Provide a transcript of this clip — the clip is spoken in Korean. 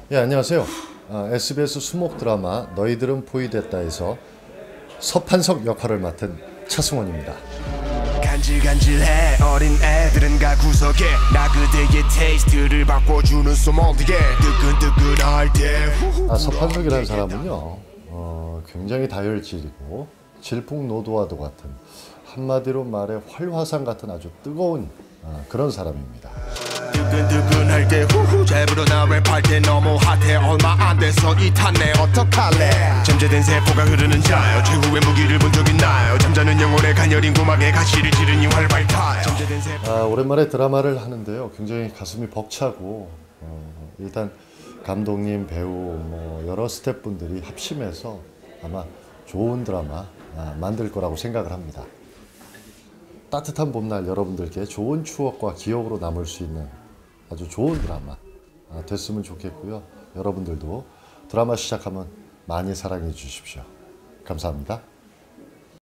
예, 안녕하세요. SBS 수목 드라마 너희들은 포위됐다에서 서판석 역할을 맡은 차승원입니다. 간질간질해 어린 애들은 가 구석에 나 그대의 테이스트를 바꿔주는 소몰디게 뜨끈뜨끈할 때 서판석이라는 사람은요 굉장히 다혈질이고 질풍노도와도 같은, 한마디로 말해 활화산 같은 아주 뜨거운 그런 사람입니다. 뜨끈뜨끈할 때 후후 잘 불어 나 랩할 때 너무 핫해 얼마 안 돼서 이 탔네 어떡할래 잠재된 세포가 흐르는 자요 최후의 무기를 본 적 있나요 잠자는 영혼의 가녀린 구막에 가시를 지르니 활발타요 잠재된 세포 오랜만에 드라마를 하는데요 굉장히 가슴이 벅차고 일단 감독님, 배우, 여러 스태프분들이 합심해서 아마 좋은 드라마 만들 거라고 생각을 합니다. 따뜻한 봄날 여러분들께 좋은 추억과 기억으로 남을 수 있는 아주 좋은 드라마 됐으면 좋겠고요. 여러분들도 드라마 시작하면 많이 사랑해 주십시오. 감사합니다.